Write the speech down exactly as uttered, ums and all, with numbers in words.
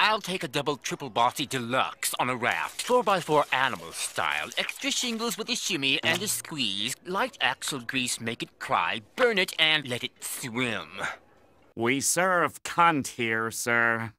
I'll take a double triple bossy deluxe on a raft, four by four animal style, extra shingles with a shimmy and a squeeze, light axle grease, make it cry, burn it and let it swim. We serve cunt here, sir.